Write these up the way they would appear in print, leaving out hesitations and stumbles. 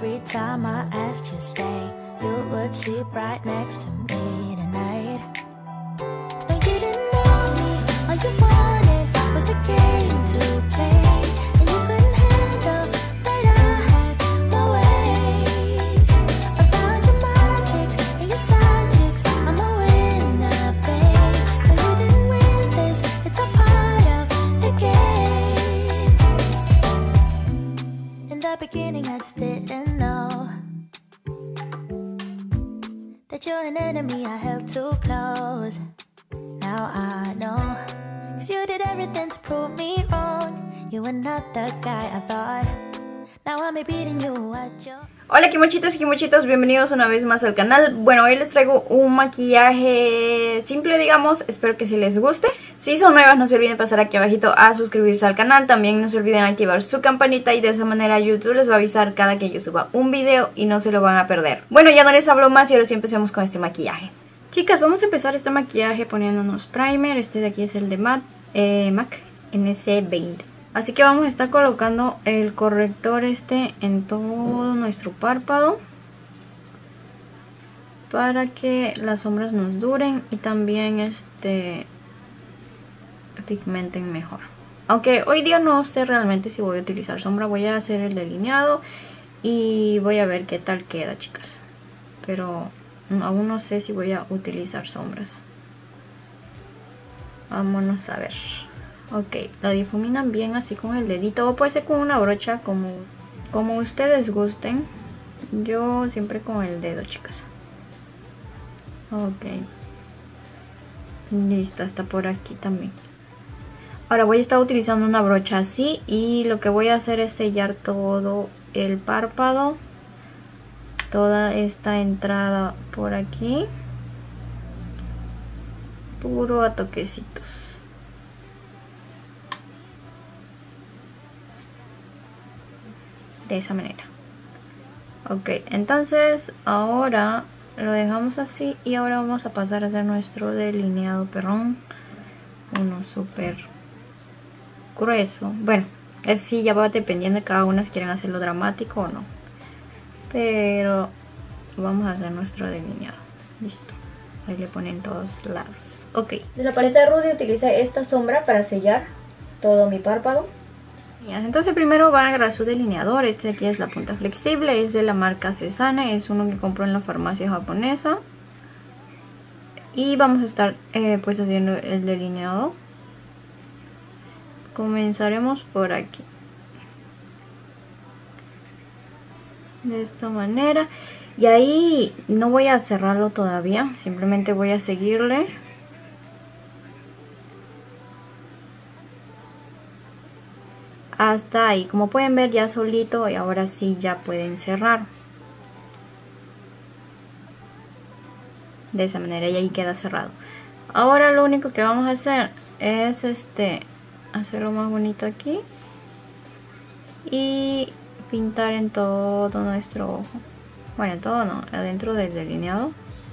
every time I asked you to stay, you would sleep right next to me tonight. No, you didn't know me, all you wanted was a game to play, and you couldn't handle that I had my ways. I found your magic and your side chicks, I'm a winner, babe. No, you didn't win this, it's a part of the game. In the beginning I just didn't know that you're an enemy I held too close. Now I know, 'cause you did everything to prove me wrong. You were not the guy I thought. Now I'm beating you at your... Hola kimochitas y kimochitos, bienvenidos una vez más al canal. Bueno, hoy les traigo un maquillaje simple, digamos, espero que sí les guste. Si son nuevas, no se olviden pasar aquí abajito a suscribirse al canal. También no se olviden activar su campanita y de esa manera YouTube les va a avisar cada que yo suba un video y no se lo van a perder. Bueno, ya no les hablo más y ahora sí empecemos con este maquillaje. Chicas, vamos a empezar este maquillaje poniéndonos primer. Este de aquí es el de MAC NC20. Así que vamos a estar colocando el corrector en todo nuestro párpado para que las sombras nos duren y también pigmenten mejor. Aunque hoy día no sé realmente si voy a utilizar sombra, voy a hacer el delineado y voy a ver qué tal queda, chicas. Pero aún no sé si voy a utilizar sombras. Vámonos a ver. Ok, la difuminan bien así con el dedito o puede ser con una brocha como ustedes gusten. Yo siempre con el dedo, chicas. Ok. Listo, hasta por aquí también. Ahora voy a estar utilizando una brocha así y lo que voy a hacer es sellar todo el párpado. Toda esta entrada por aquí. Puro a toquecitos. De esa manera. Ok, entonces ahora lo dejamos así y ahora vamos a pasar a hacer nuestro delineado perrón. Uno súper grueso. Bueno, es sí, ya va dependiendo de cada una si quieren hacerlo dramático o no. Pero vamos a hacer nuestro delineado. Listo. Ahí le ponen todos lados. Ok. De la paleta de Rudy utilicé esta sombra para sellar todo mi párpado. Entonces primero va a agarrar su delineador. Este de aquí es la punta flexible, es de la marca Cesane, es uno que compro en la farmacia japonesa. Y vamos a estar pues haciendo el delineado. Comenzaremos por aquí. De esta manera. Y ahí no voy a cerrarlo todavía, simplemente voy a seguirle. Hasta ahí, como pueden ver ya solito y ahora sí ya pueden cerrar. De esa manera y ahí queda cerrado. Ahora lo único que vamos a hacer es hacerlo más bonito aquí. Y pintar en todo nuestro ojo. Bueno, en todo no, adentro del delineado.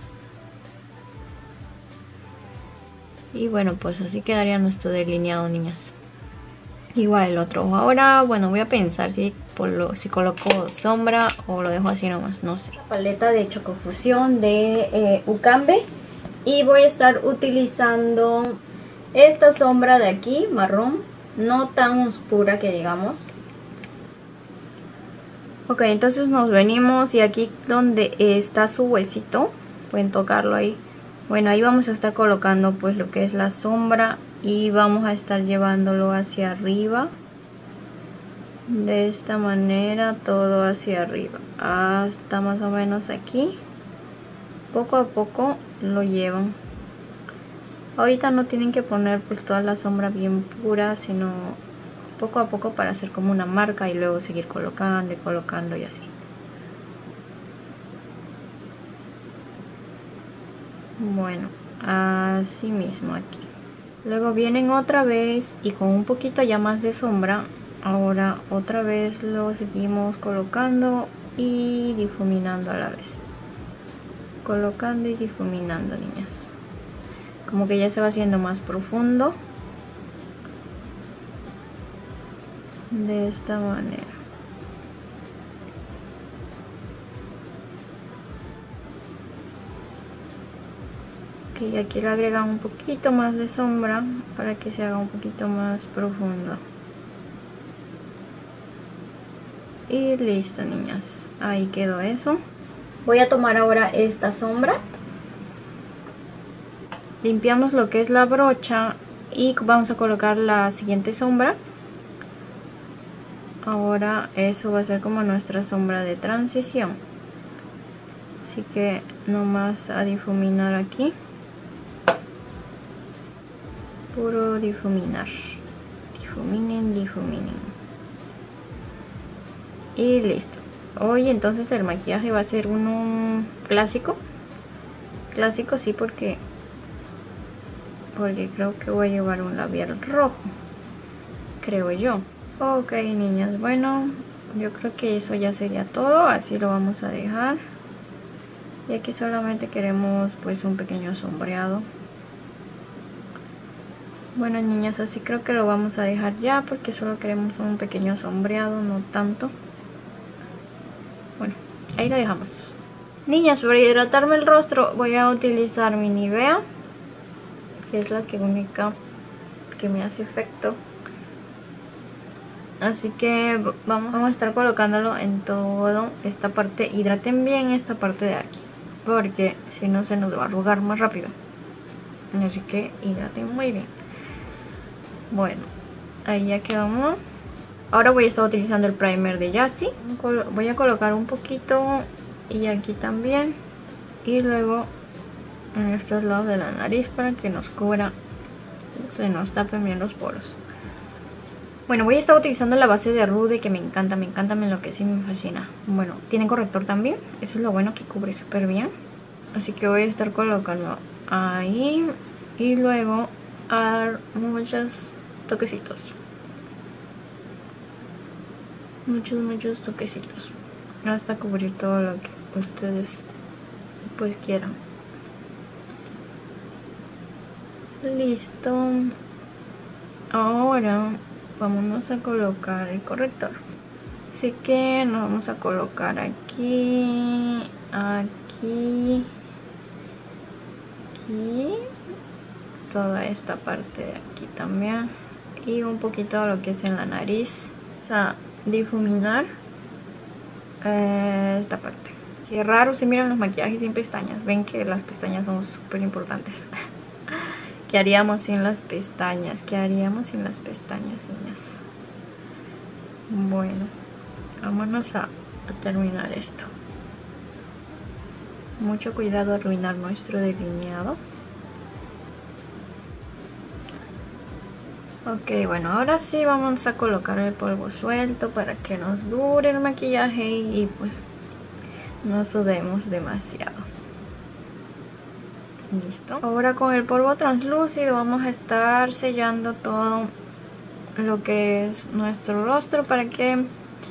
Y bueno, pues así quedaría nuestro delineado, niñas. Igual el otro ojo. Ahora, bueno, voy a pensar si coloco sombra o lo dejo así nomás, no sé. Paleta de Chocofusión de Ucambe. Y voy a estar utilizando esta sombra de aquí, marrón. No tan oscura que digamos. Ok, entonces nos venimos y aquí donde está su huesito, pueden tocarlo ahí. Bueno, ahí vamos a estar colocando pues lo que es la sombra. Y vamos a estar llevándolo hacia arriba. De esta manera, todo hacia arriba. Hasta más o menos aquí. Poco a poco lo llevan. Ahorita no tienen que poner pues toda la sombra bien pura, sino poco a poco para hacer como una marca y luego seguir colocando y colocando y así. Bueno, así mismo aquí. Luego vienen otra vez y con un poquito ya más de sombra. Ahora otra vez lo seguimos colocando y difuminando a la vez. Colocando y difuminando, niñas. Como que ya se va haciendo más profundo. De esta manera. Ok, aquí le agregan un poquito más de sombra para que se haga un poquito más profundo. Y listo, niñas, ahí quedó eso. Voy a tomar ahora esta sombra. Limpiamos lo que es la brocha y vamos a colocar la siguiente sombra. Ahora eso va a ser como nuestra sombra de transición. Así que nomás a difuminar aquí. Puro difuminar. Difuminen, difuminen. Y listo. Hoy entonces el maquillaje va a ser uno clásico. Clásico sí, porque creo que voy a llevar un labial rojo. Creo yo. Ok, niñas, bueno, yo creo que eso ya sería todo. Así lo vamos a dejar. Y aquí solamente queremos pues un pequeño sombreado. Bueno, niñas, así creo que lo vamos a dejar ya, porque solo queremos un pequeño sombreado, no tanto. Bueno, ahí lo dejamos. Niñas, para hidratarme el rostro voy a utilizar mi Nivea, que es la única que me hace efecto. Así que vamos a estar colocándolo en toda esta parte. Hidraten bien esta parte de aquí, porque si no se nos va a arrugar más rápido. Así que hidraten muy bien. Bueno, ahí ya quedamos. Ahora voy a estar utilizando el primer de Jassi. Voy a colocar un poquito y aquí también. Y luego en estos lados de la nariz para que nos cubra, se nos tapen bien los poros. Bueno, voy a estar utilizando la base de Rude, que me encanta, me enloquece y me fascina. Bueno, tiene corrector también. Eso es lo bueno, que cubre súper bien. Así que voy a estar colocando ahí. Y luego a dar muchos toquecitos. Muchos toquecitos, hasta cubrir todo lo que ustedes pues quieran. Listo. Ahora vámonos a colocar el corrector. Así que nos vamos a colocar aquí, aquí, aquí, toda esta parte de aquí también, y un poquito lo que es en la nariz. O sea, difuminar esta parte. Qué raro se miran los maquillajes sin pestañas. Ven que las pestañas son súper importantes. ¿Qué haríamos sin las pestañas? ¿Qué haríamos sin las pestañas, niñas? Bueno, vámonos a terminar esto. Mucho cuidado a arruinar nuestro delineado. Ok, bueno, ahora sí vamos a colocar el polvo suelto para que nos dure el maquillaje y pues no sudemos demasiado. Listo. Ahora con el polvo translúcido vamos a estar sellando todo lo que es nuestro rostro para que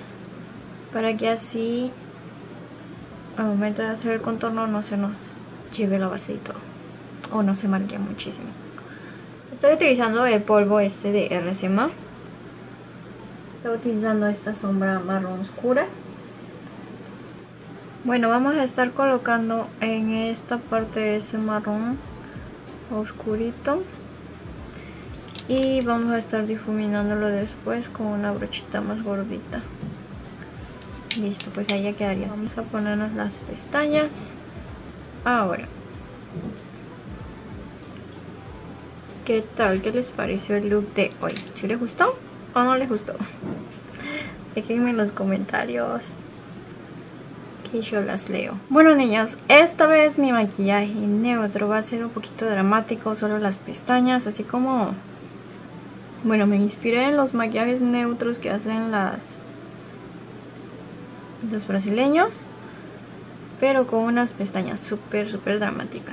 así al momento de hacer el contorno no se nos lleve la base y todo, o no se marque muchísimo. Estoy utilizando el polvo este de RCMA. Estoy utilizando esta sombra marrón oscura. Bueno, vamos a estar colocando en esta parte ese marrón oscurito. Y vamos a estar difuminándolo después con una brochita más gordita. Listo, pues ahí ya quedaría. Vamos a ponernos las pestañas. Ahora, ¿qué tal? ¿Qué les pareció el look de hoy? ¿Sí les gustó o no les gustó? Déjenme en los comentarios que yo las leo. Bueno, niños, esta vez mi maquillaje neutro va a ser un poquito dramático, solo las pestañas, así como... Bueno, me inspiré en los maquillajes neutros que hacen los brasileños, pero con unas pestañas súper dramáticas.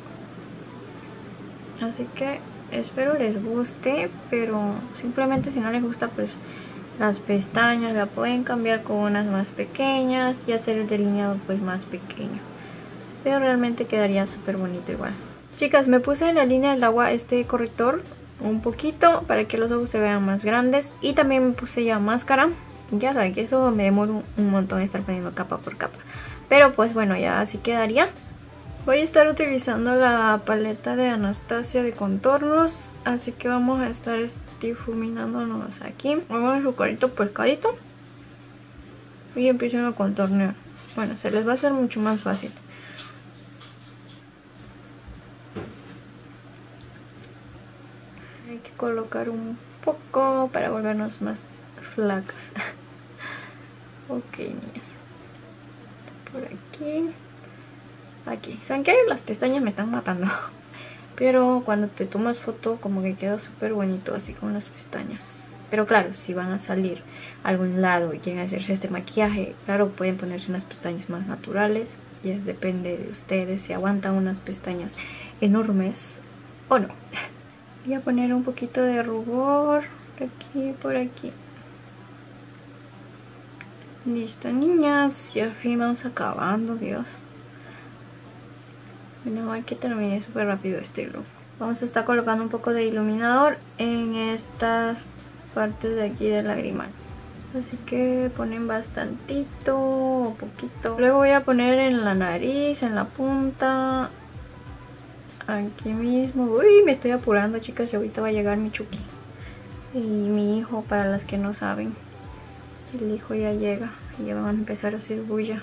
Así que espero les guste, pero simplemente si no les gusta, pues las pestañas la pueden cambiar con unas más pequeñas y hacer el delineado pues más pequeño, pero realmente quedaría súper bonito igual. Chicas, me puse en la línea del agua este corrector un poquito para que los ojos se vean más grandes, y también me puse ya máscara. Ya saben que eso me demora un montón estar poniendo capa por capa, pero pues bueno, ya así quedaría. Voy a estar utilizando la paleta de Anastasia de contornos, así que vamos a estar difuminándonos aquí. Vamos su carito pescadito y empiezan a contornear. Bueno, se les va a hacer mucho más fácil. Hay que colocar un poco para volvernos más flacas. Ok, niñas. Por aquí. Aquí. ¿Saben qué? Las pestañas me están matando. Pero cuando te tomas foto como que queda súper bonito así con las pestañas. Pero claro, si van a salir a algún lado y quieren hacerse este maquillaje, claro, pueden ponerse unas pestañas más naturales. Y es depende de ustedes si aguantan unas pestañas enormes o no. Voy a poner un poquito de rubor por aquí. Listo, niñas, ya fin vamos acabando, Dios. Menos mal que terminé súper rápido este look. Vamos a estar colocando un poco de iluminador en estas partes de aquí del lagrimal. Así que ponen bastantito o poquito. Luego voy a poner en la nariz, en la punta, aquí mismo. Uy, me estoy apurando, chicas, y ahorita va a llegar mi Chucky. Y mi hijo, para las que no saben. El hijo ya llega y ya van a empezar a hacer bulla.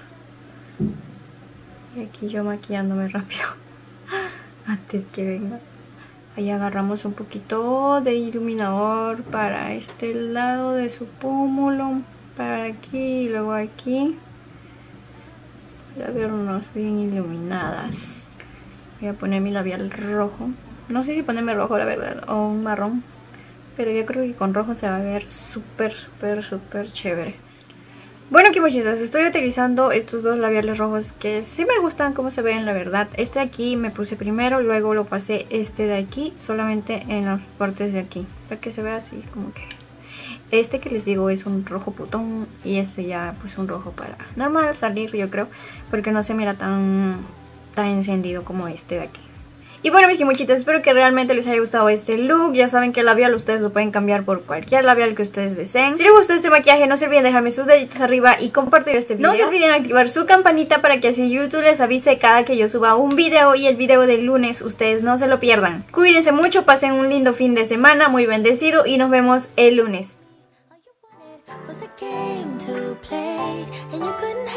Y aquí yo maquillándome rápido antes que venga. Ahí agarramos un poquito de iluminador para este lado de su pómulo, para aquí y luego aquí, para vernos bien iluminadas. Voy a poner mi labial rojo. No sé si ponerme rojo, la verdad, o un marrón, pero yo creo que con rojo se va a ver súper chévere. Bueno, kimochitas, estoy utilizando estos dos labiales rojos que sí me gustan cómo se ven, la verdad. Este de aquí me puse primero, luego lo pasé este de aquí, solamente en las partes de aquí, para que se vea así como que... Este que les digo es un rojo putón y este ya pues un rojo para normal salir, yo creo, porque no se mira tan encendido como este de aquí. Y bueno, mis kimochitas, espero que realmente les haya gustado este look. Ya saben que el labial ustedes lo pueden cambiar por cualquier labial que ustedes deseen. Si les gustó este maquillaje, no se olviden dejarme sus deditos arriba y compartir este video. No se olviden activar su campanita para que así YouTube les avise cada que yo suba un video. Y el video del lunes ustedes no se lo pierdan. Cuídense mucho, pasen un lindo fin de semana, muy bendecido, y nos vemos el lunes. Was a game to play, and you couldn't